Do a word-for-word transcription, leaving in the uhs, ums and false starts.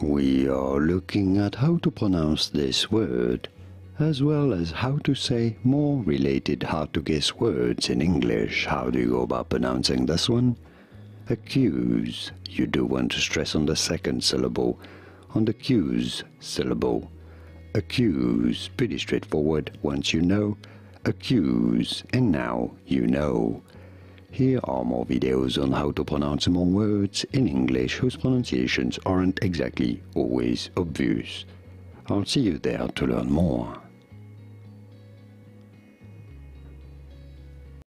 We are looking at how to pronounce this word, as well as how to say more related hard-to-guess words in English. How do you go about pronouncing this one? Accuse. You do want to stress on the second syllable, on the cues syllable. Accuse. Pretty straightforward once you know. Accuse. And now you know. Here are more videos on how to pronounce more words in English whose pronunciations aren't exactly always obvious. I'll see you there to learn more.